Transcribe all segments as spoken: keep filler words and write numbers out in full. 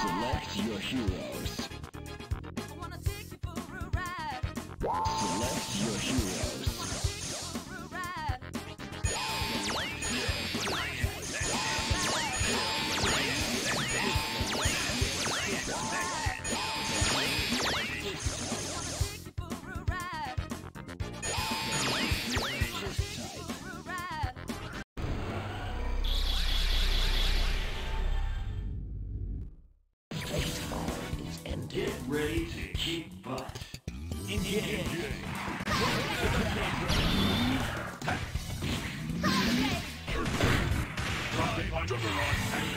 Select your heroes. I wanna take you for a ride. Select your heroes. For a ride. Get ready to kick butt. Engage. Time Juggernaut.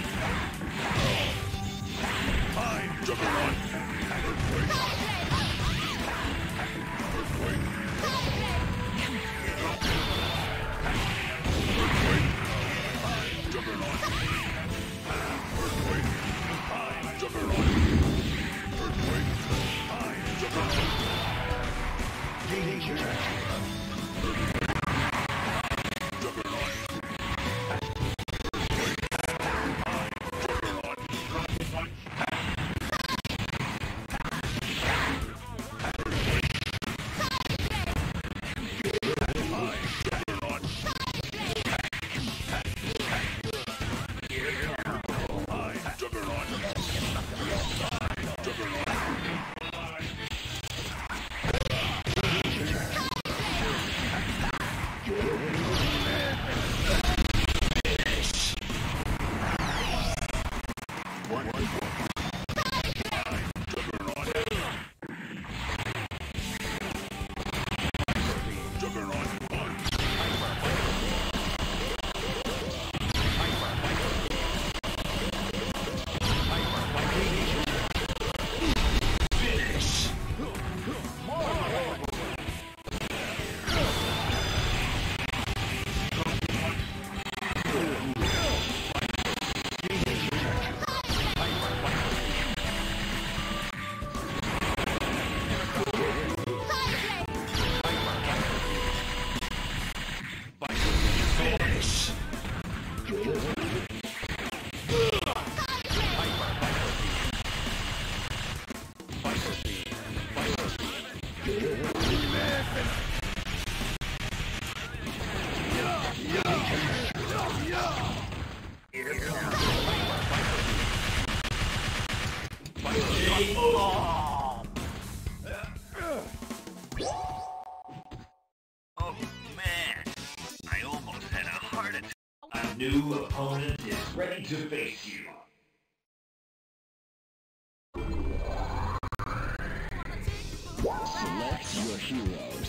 Time Juggernaut. Earthquake. Earthquake. Earthquake. Time Juggernaut. Earthquake. Time Juggernaut. Earthquake. Time Juggernaut. Danger. Juggernaut. Oh man, I almost had a heart attack. A new opponent is ready to face you. Select your heroes.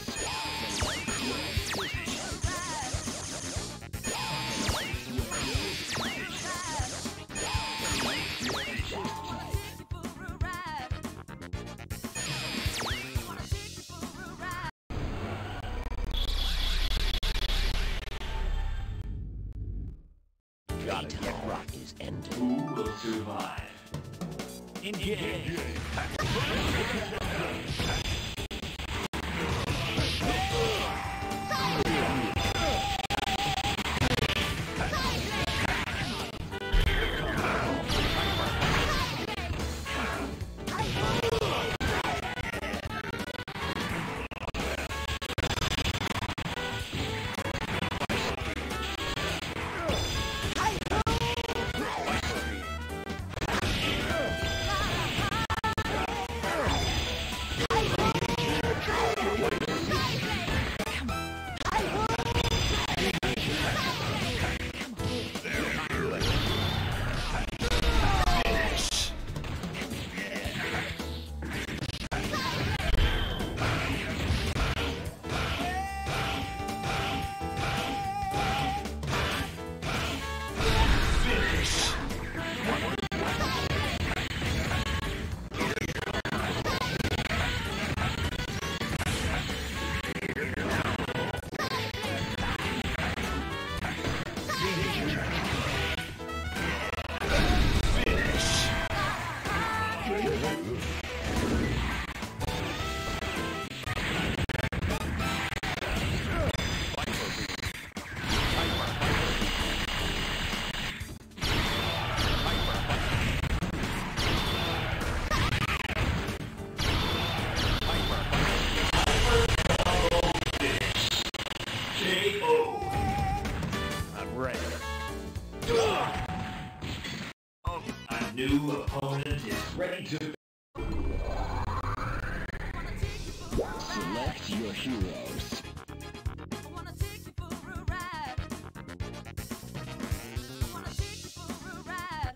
Daytime rock is ended. Who will survive? Engage! new opponent is ready to... Select your heroes. I wanna take you for a ride. I wanna take you for a ride.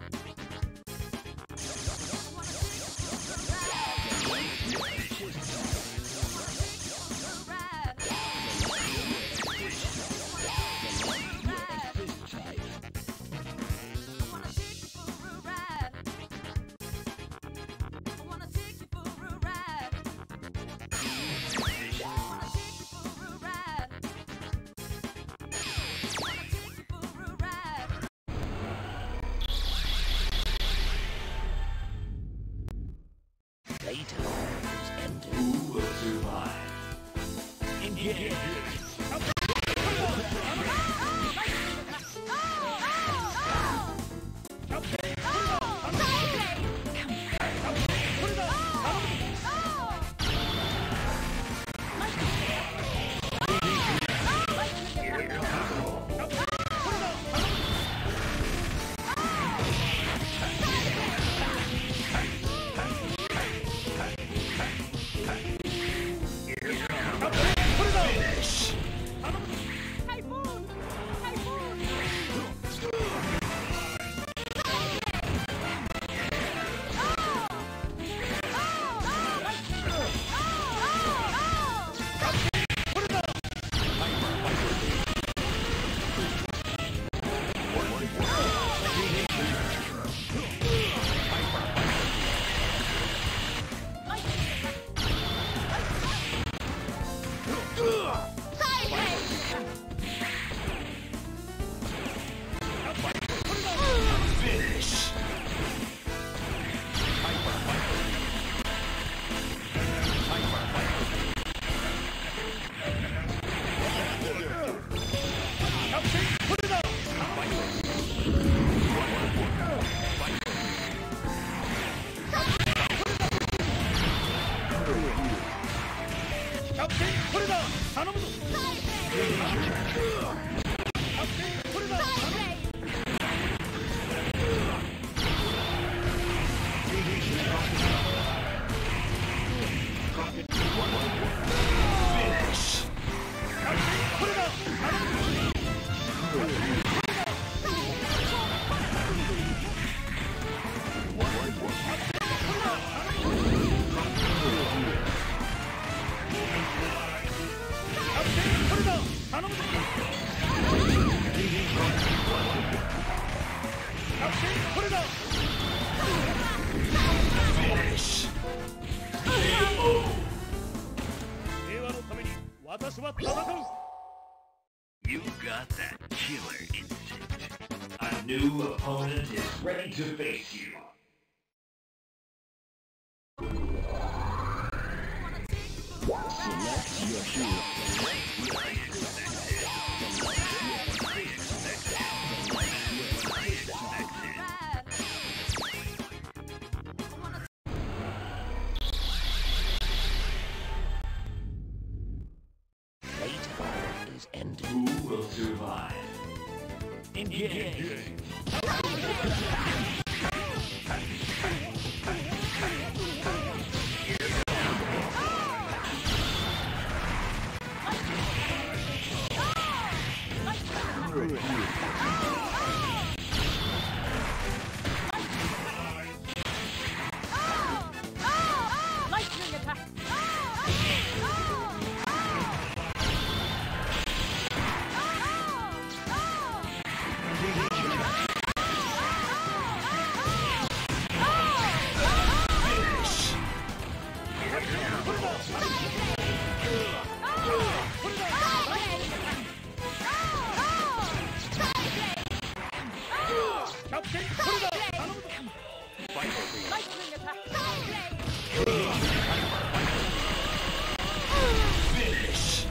I wanna take you for a ride. I wanna take you for a ride. Fist type. I wanna take you for a ride. I wanna take you for a ride. I wanna take you for a ride. I wanna take you for a ride. Playtime is ended. Who will survive? Engage! Finish! Typhoon! Typhoon! Finish! Finish! Finish! You got that killer instinct. A new opponent is ready to face you. Select your heroes. Playtime is ended. Who will survive? Engage! Lightning attack! Finish! Lightning attack! Finish!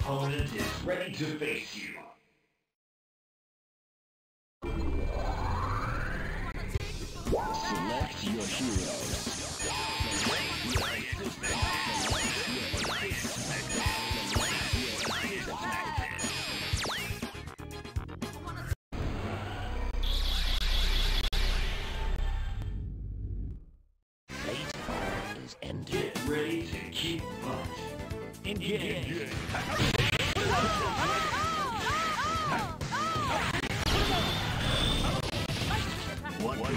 opponent is ready to face you. Select your heroes. Playtime is ended. Get ready to keep punch. Engage. One, one,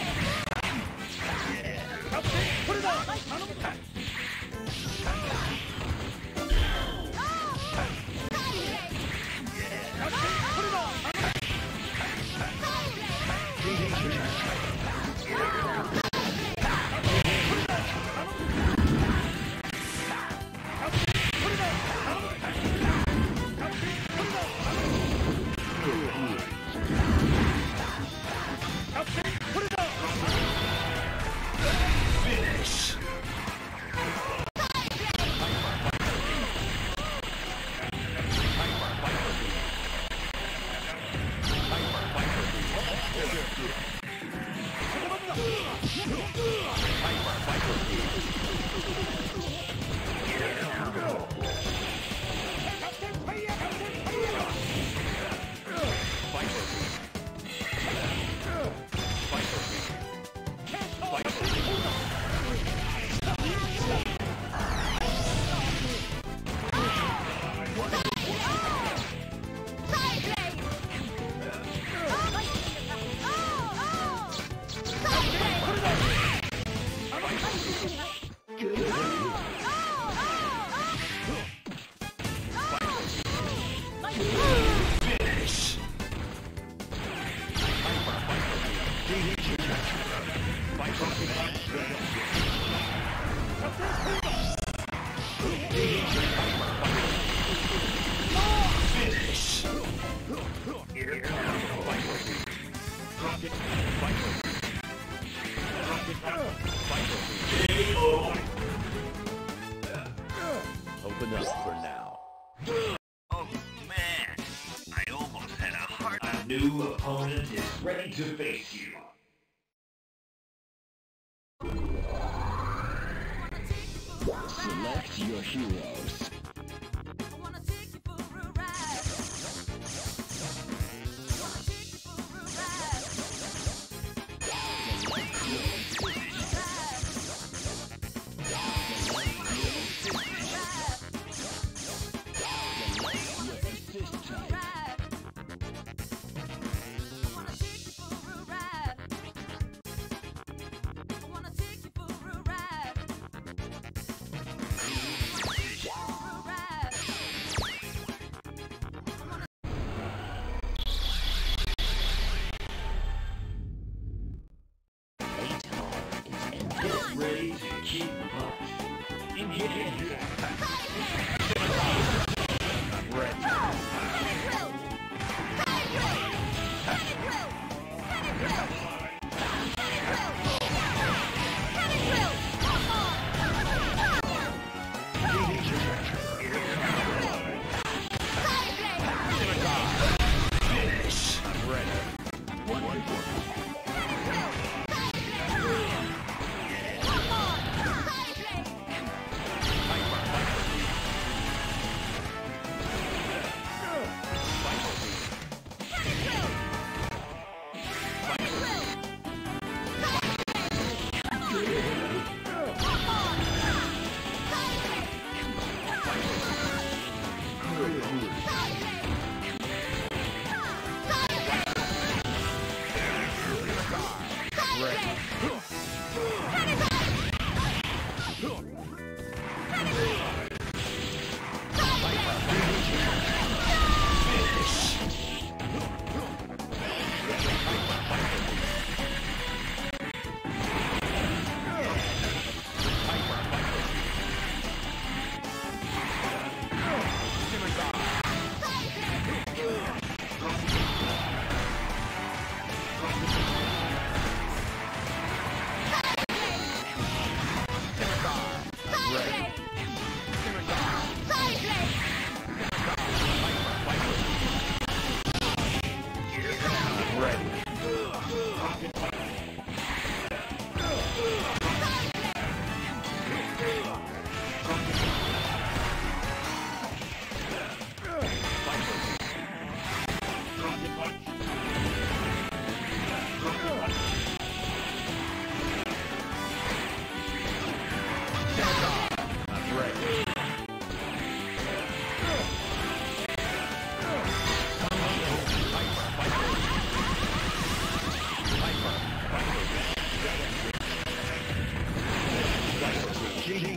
Open up for now. Oh man, I almost had a heart. A new opponent is ready to face you. select your heroes. Wanna take you for a ride. Wanna take you for a ride. Ready to keep punch. Engage.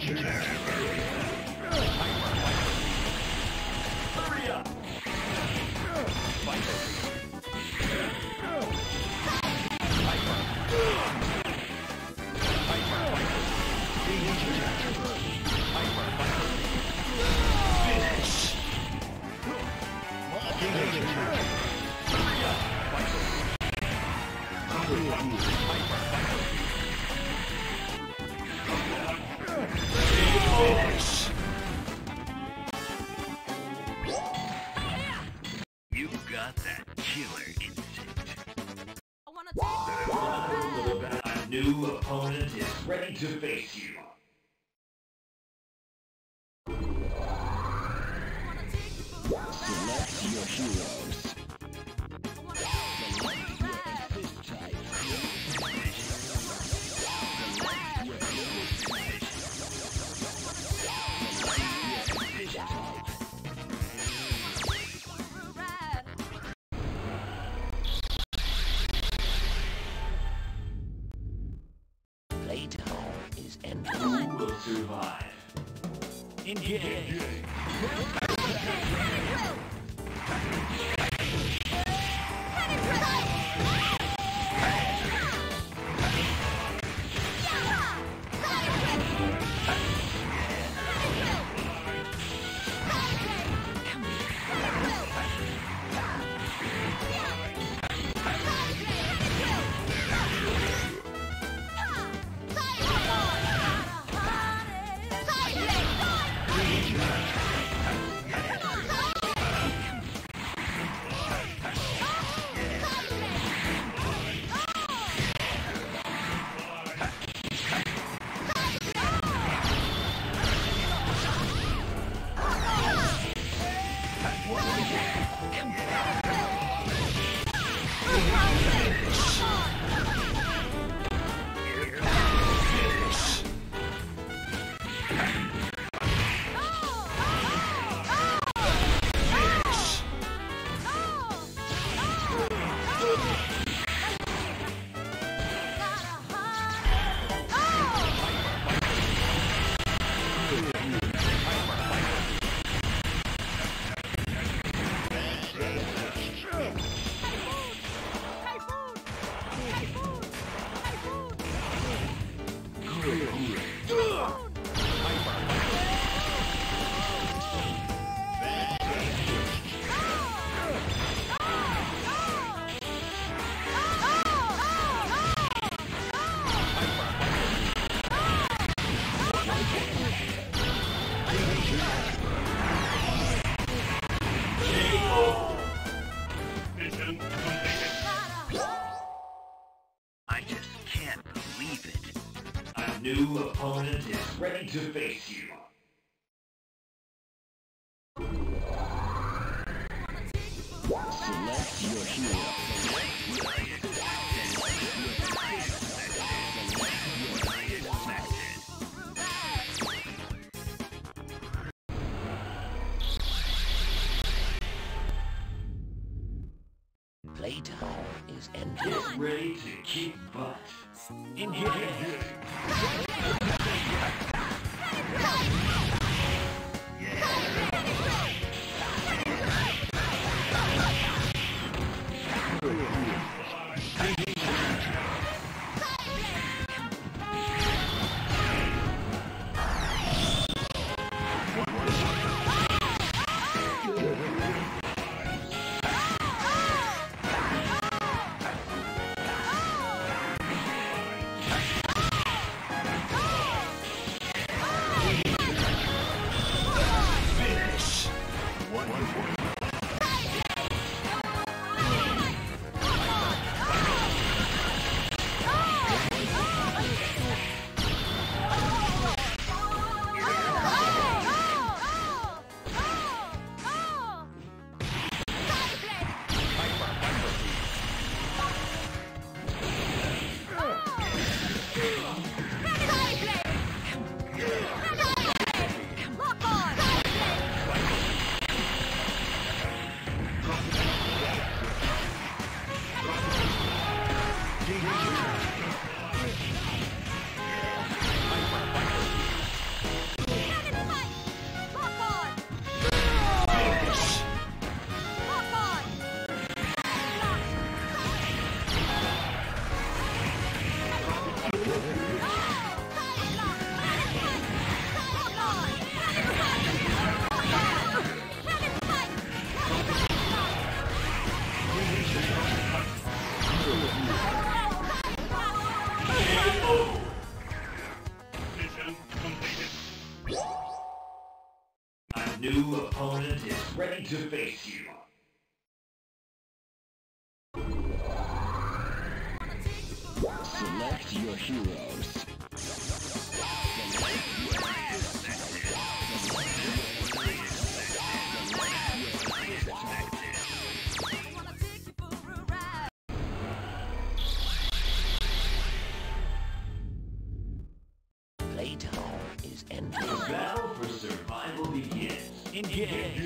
Hurry up! Finish! Finish! You got that killer instinct. I wanna take you for a ride. A new opponent is ready to face you. I wanna take you for a ride. Select your heroes. I wanna take you for a ride. Fist type. Playtime is ending. Who will survive? Engage! I just can't believe it. A new opponent is ready to face you. Select your hero. Playtime is ending. Get ready to kick butt. Engage! Mission completed. A new opponent is ready to face you. Select your heroes. Playtime is ended. The battle for survival begins. Engage.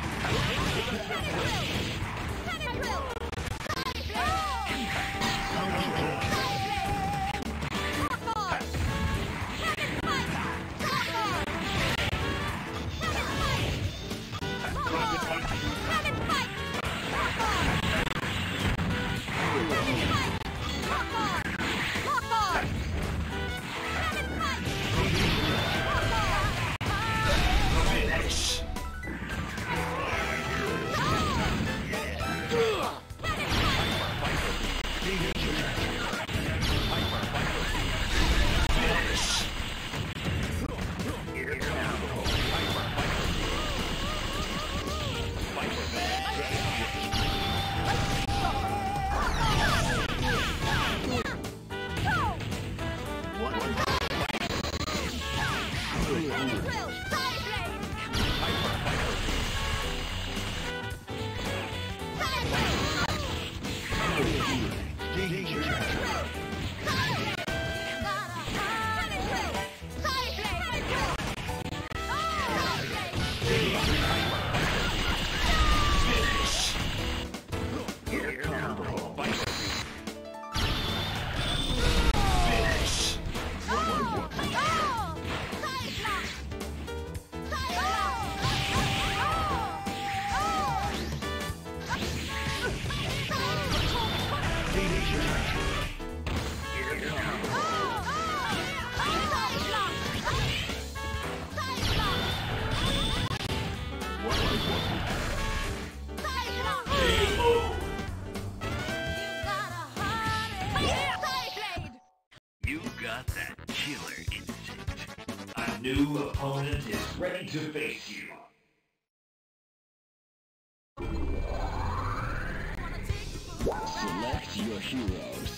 New opponent is ready to face you. Select your heroes.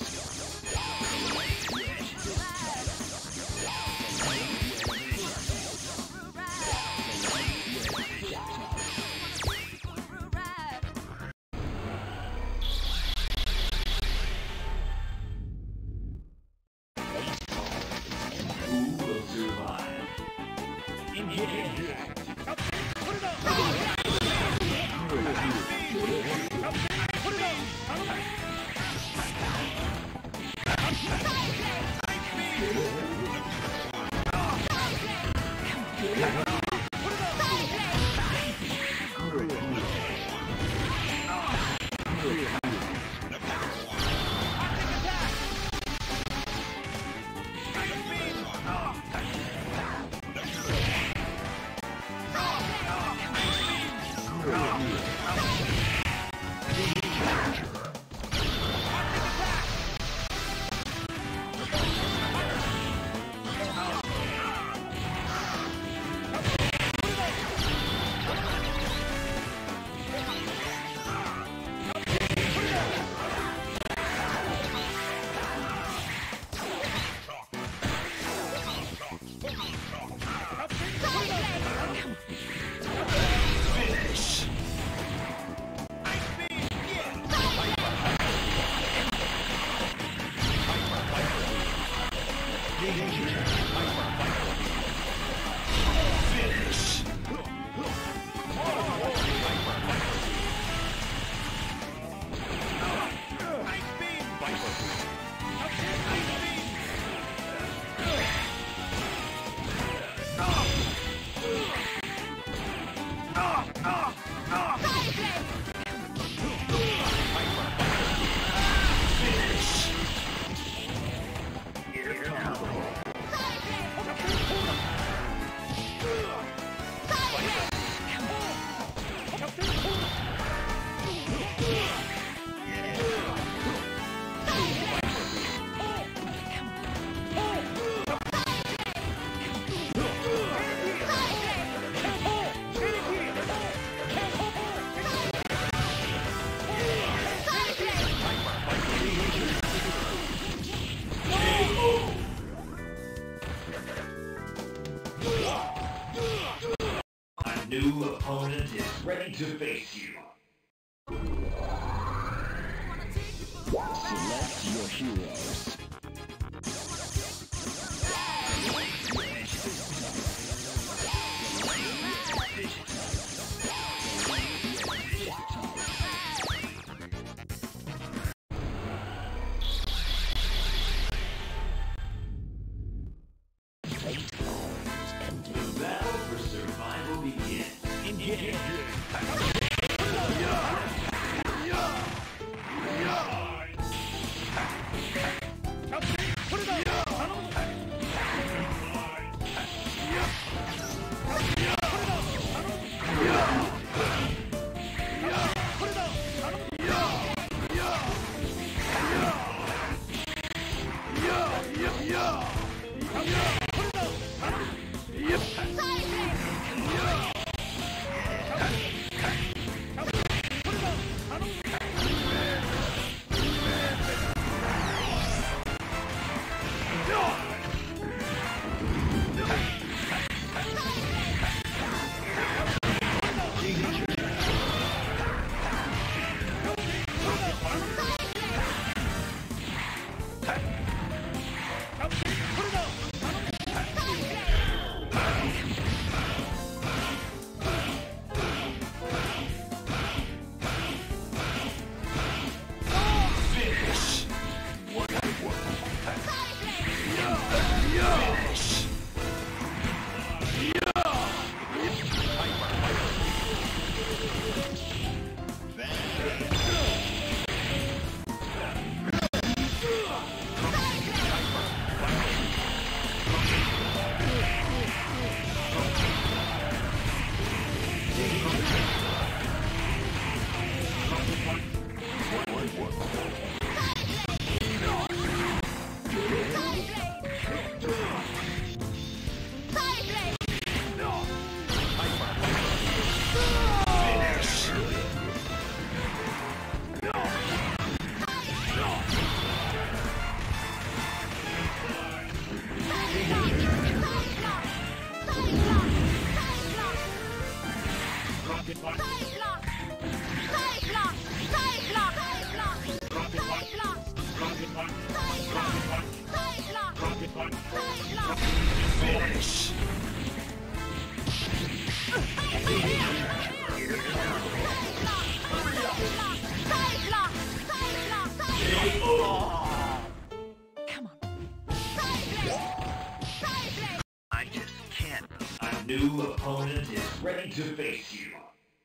Finish! new opponent is ready to face you. Select your heroes. The battle for survival begins. Engage. Finish. Come on. I just can't. A new opponent is ready to face you.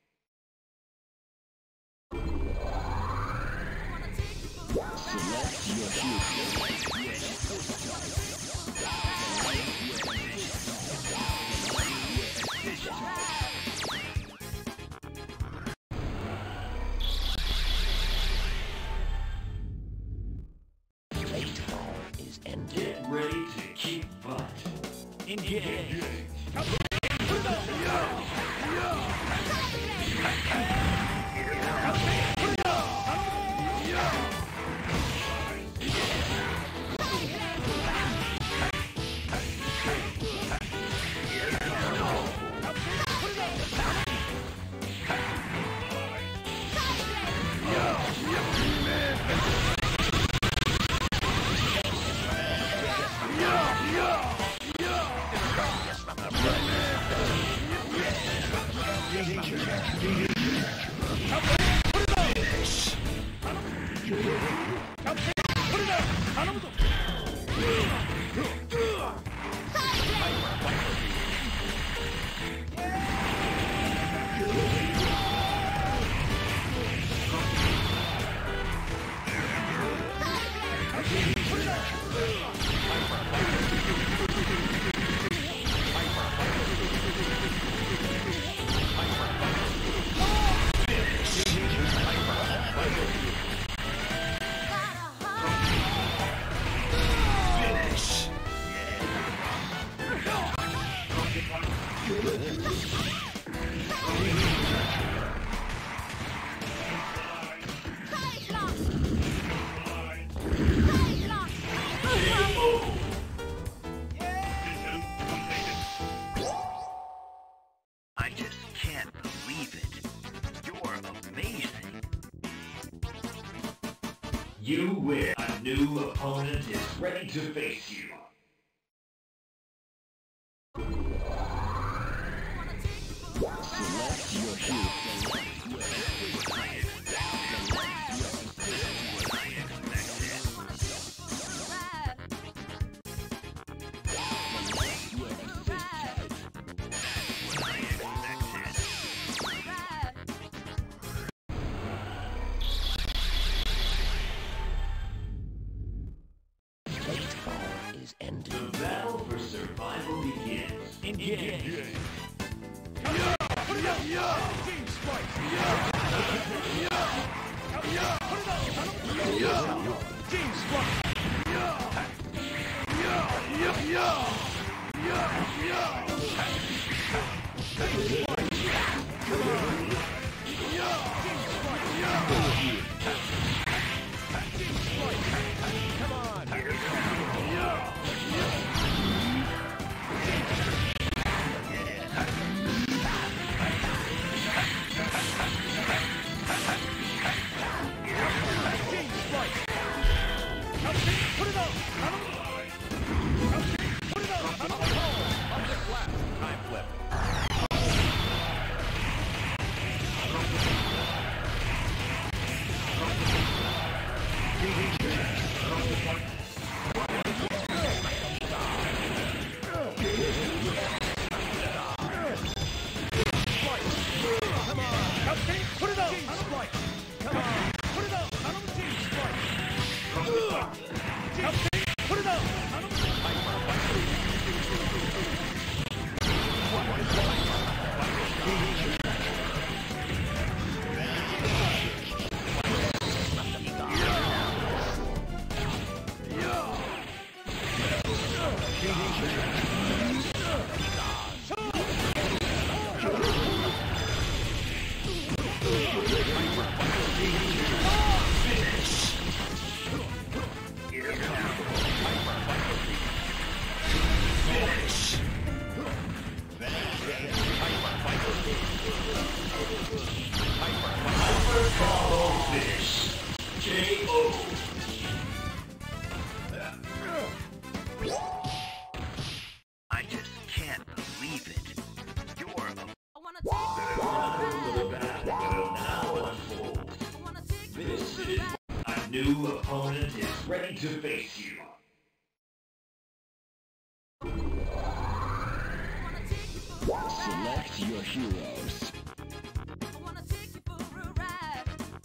Select your heroes. Playtime is ended. Get ready to kick butt. Engage. You win. A new opponent is ready to face you. Select your hero. Late power is ended. The battle for survival begins. Engage. Time flip. K O. I just can't believe it. You're a I wanna take The battle will now unfold. I wanna take This is a new opponent is ready to face you. I wanna take you for a ride. Select your heroes. I wanna take you for a ride.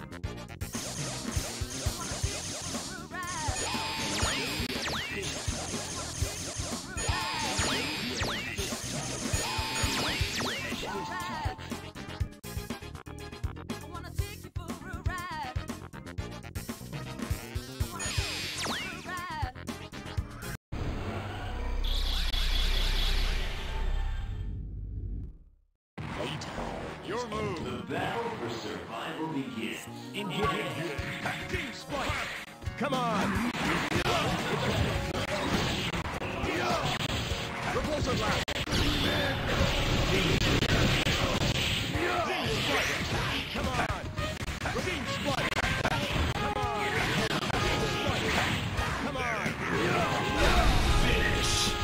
I wanna take you for a ride. I wanna take you for a ride. I wanna take you for a ride. Late power is Your move. The battle for survival begins. Engage. Team Spike. Come on. Repulsor blast. Team Spike. Come on. Team Spike. Come on. Come on. Finish.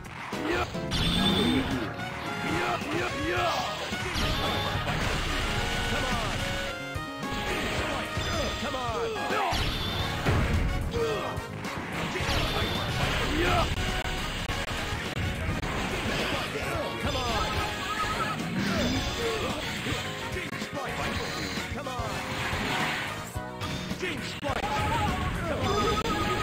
Come on! Come on! Team Spike! Come on! Team Spike! Come on!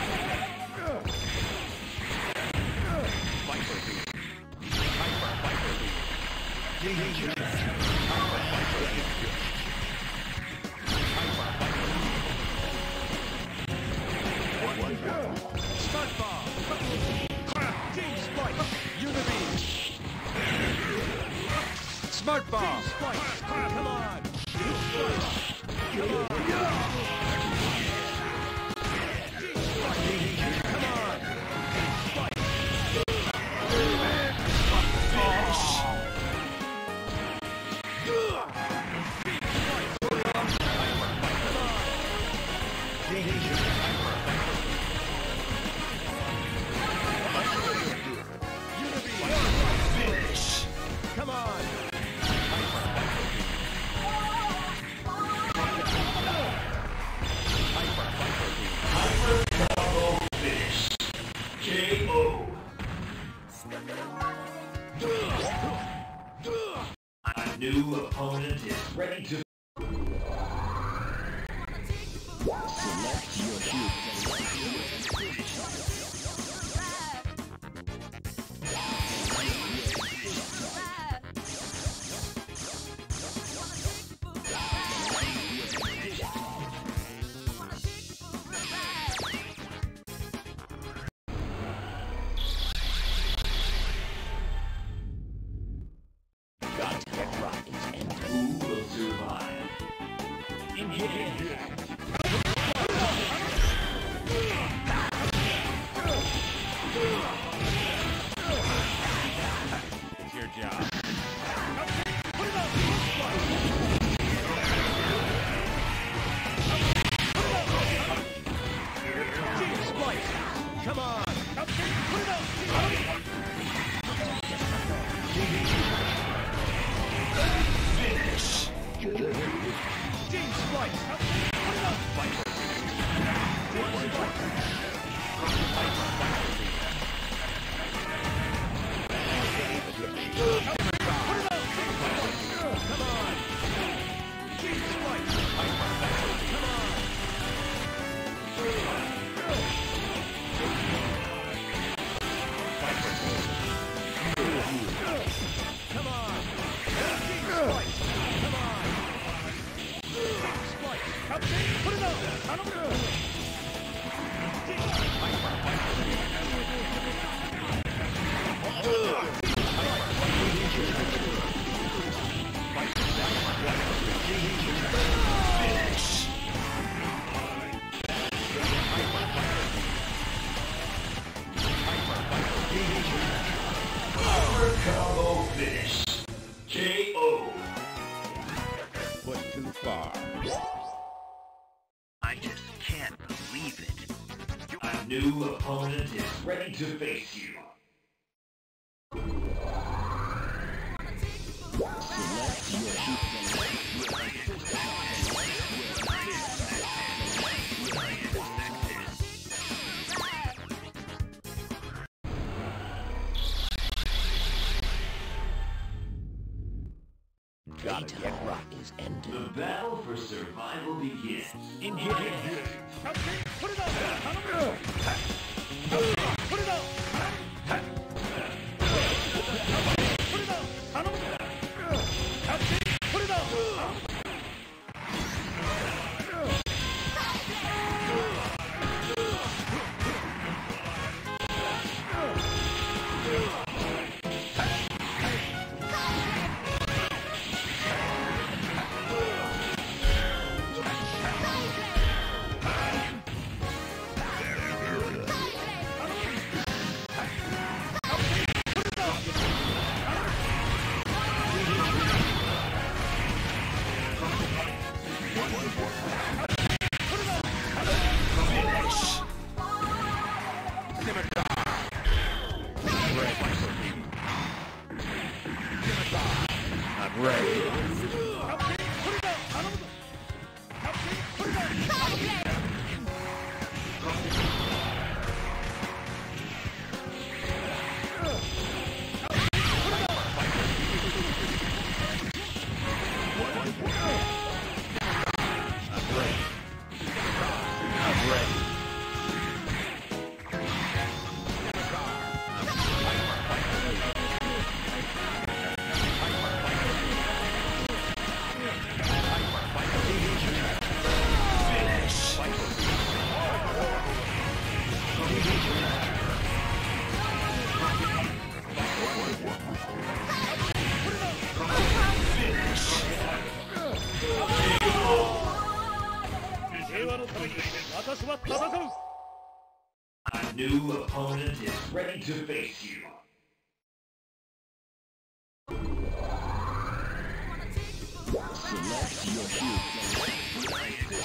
Viper Beam! Hyper Viper Beam! Danger! Hyper Viper Beam! Hyper Viper Beam! Stun Bomb! Team Spike! Unibeam! Smart Bomb! Team Spike! Come on! Team Spike! Come on! Team Spike! Come on! Spike! Danger! new opponent is ready to... Select your hero. Who will survive? Engage! It's your job. Come on! Finish! James Splice! Viper! Come on! James Splice! Come on! Come on! James Splice! Come on! James Splice! Put it up! Finish! Power combo finish. K O. Put too far. I just can't believe it. A new opponent is ready to face you. Select your hero. Gotta get right. Is ended. The battle for survival begins. Engage! Put it up! Put it up! Put it up! Put it up! I'm ready. A new opponent is ready to face you. Select your hero.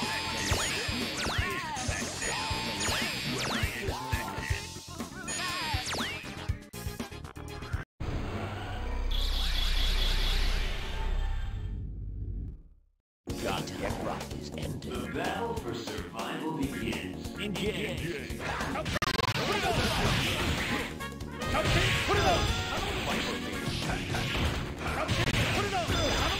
Gotta get right. Is ended. The battle for survival begins. Engage! Engage. Put it up!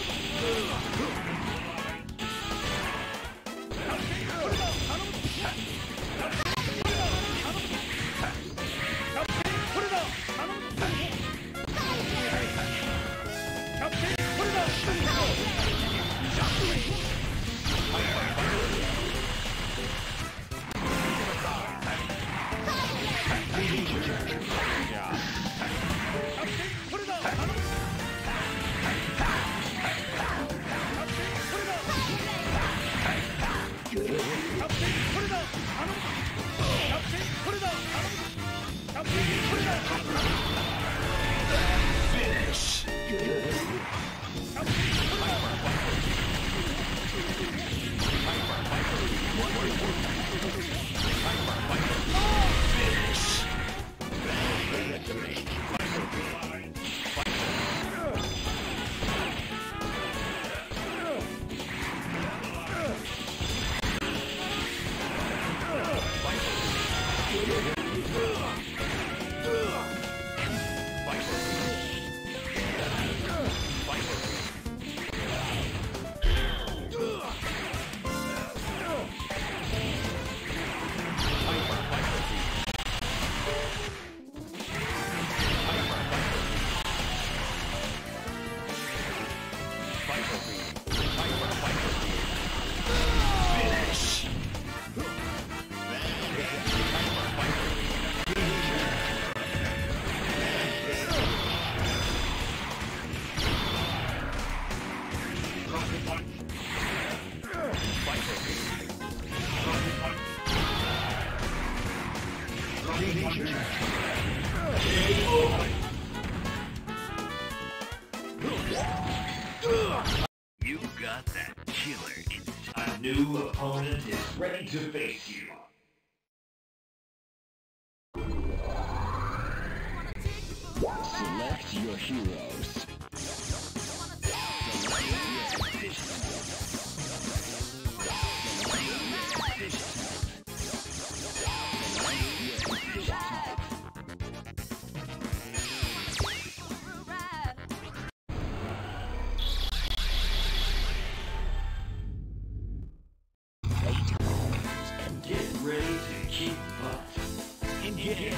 You got that killer inside. A new opponent is ready to face you. Select your heroes. Get ready to kick butt. Engage.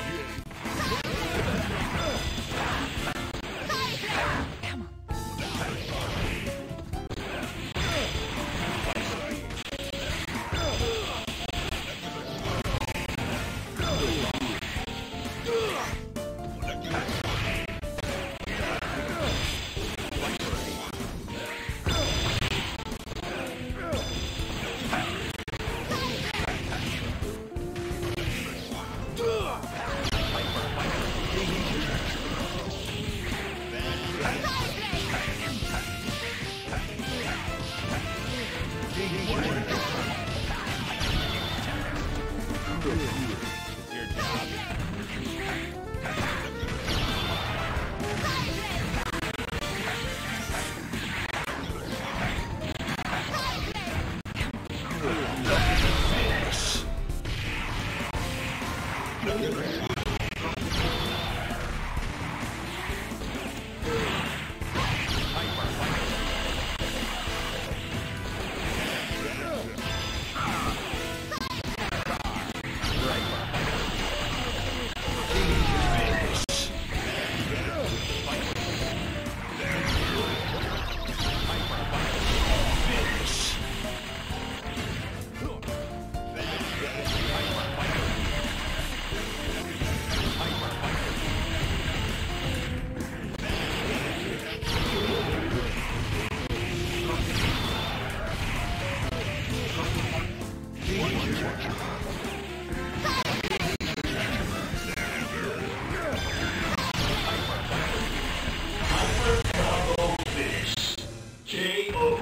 K O.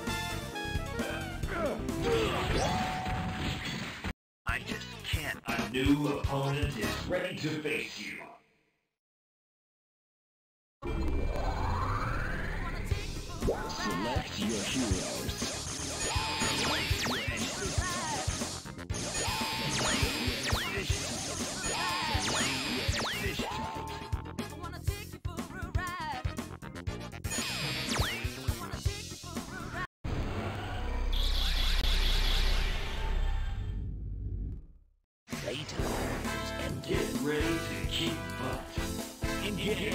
I just can't. A new opponent is ready to face you. Select your heroes. And get ready to kick butt. Engage.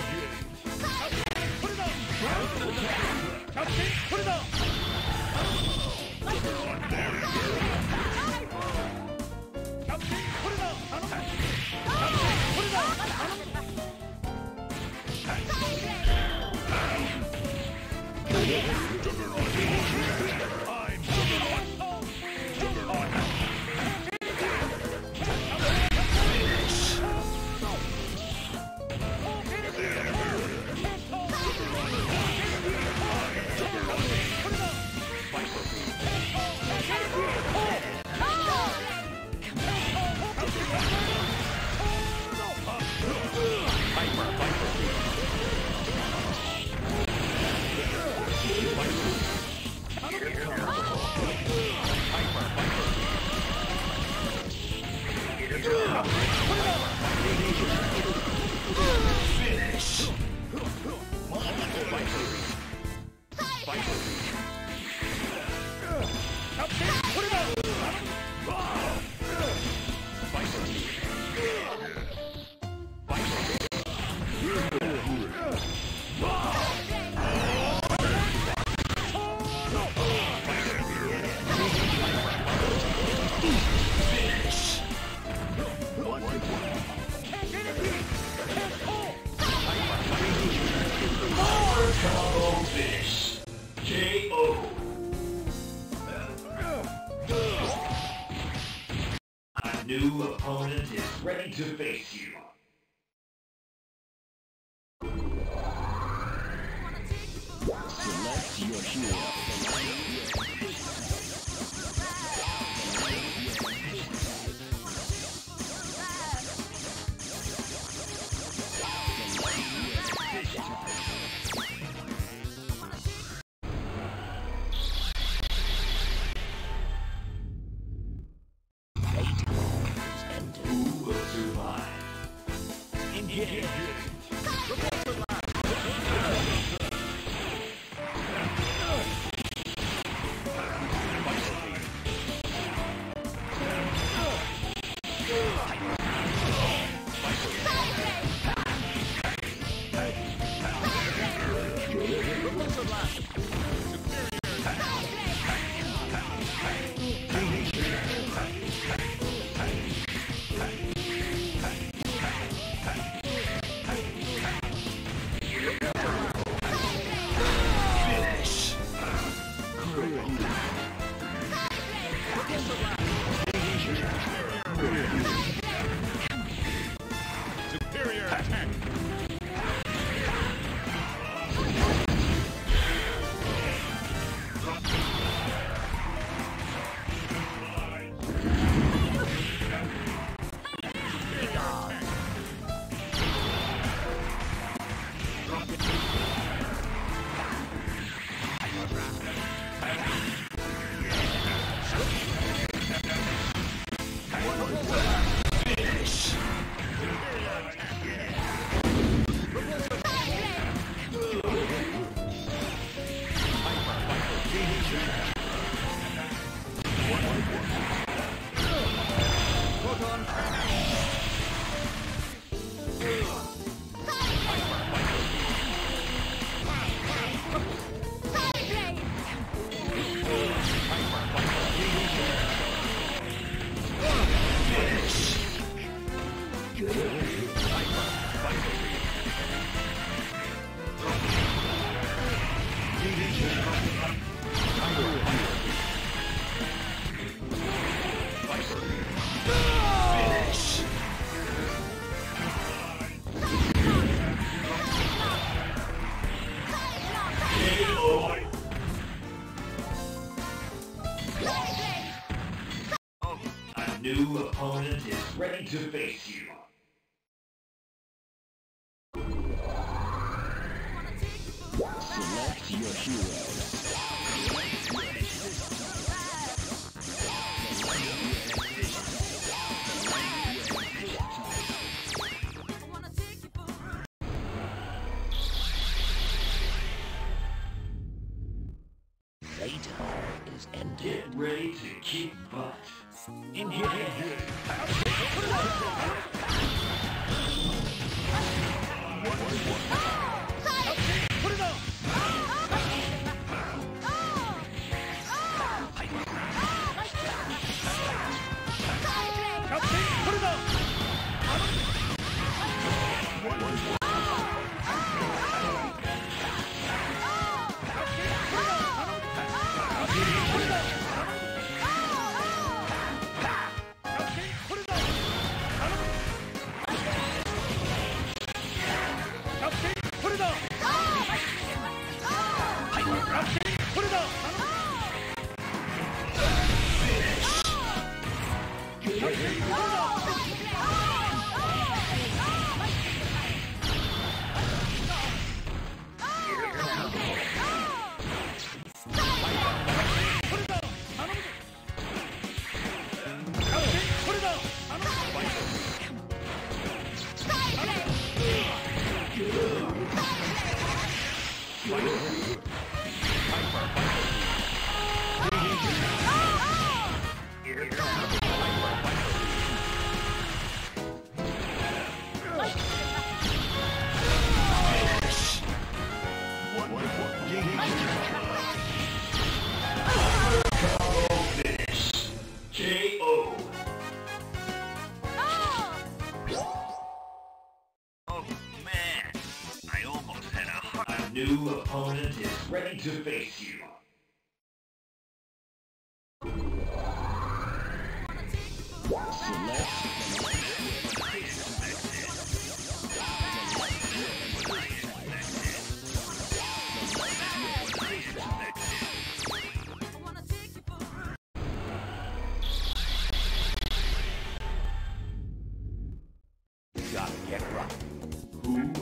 ready to face you. Select your hero. Who will survive? Engage. Superior attack. A new opponent is ready to face you. Select your hero. Later is ended. Get ready to kick butt. Engage. Put it on. Put it on. K O. Oh man, I almost had a heart. A new opponent is ready to face you. Select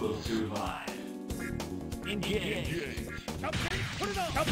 will survive. Engage. Put it up!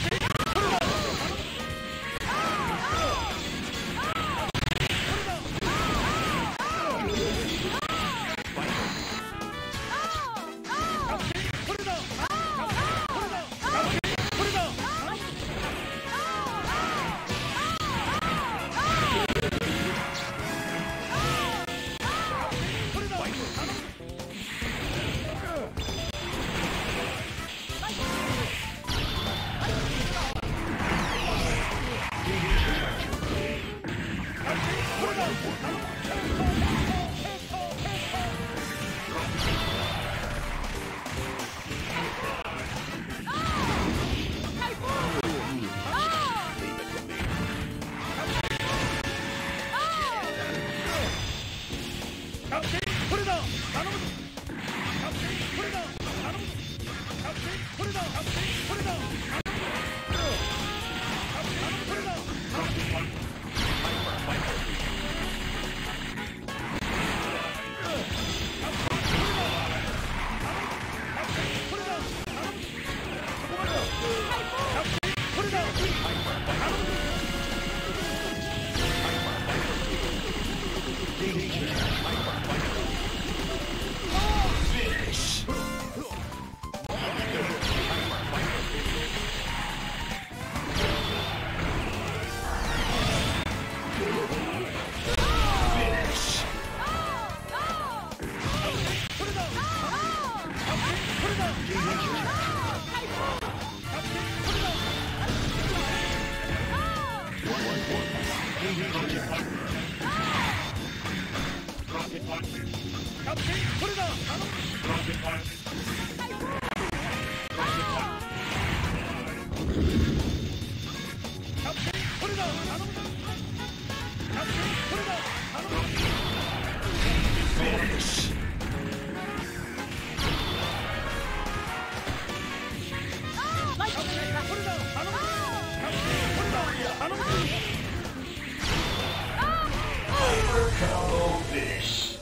Combo finish.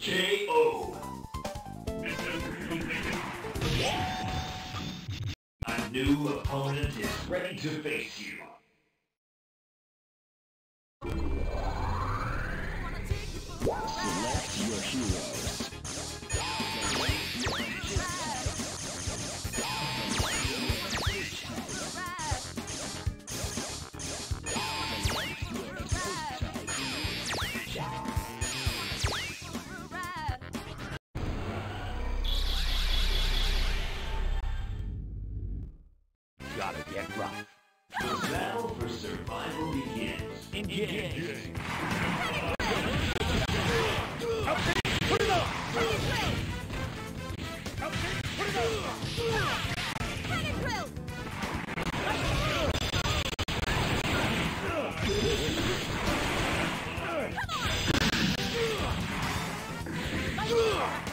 K O. A new opponent is ready to face you. Select your hero. Gotta get rough. The battle for survival begins. Engage. Put it up! Cannon drill! Come on!